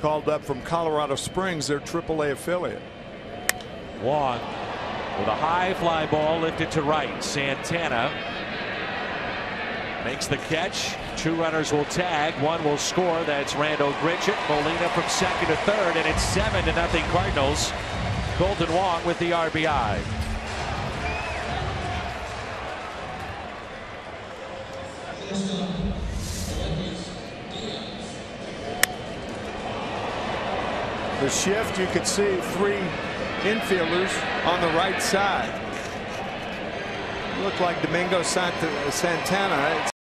called up from Colorado Springs, their AAA affiliate. Wong with a high fly ball lifted to right. Santana makes the catch. 2 runners will tag. 1 will score. That's Randal Grichuk. Molina from second to third, and it's 7-0 Cardinals. Kolten Wong with the RBI. The shift, you could see 3 infielders on the right side. Looked like Domingo Santana.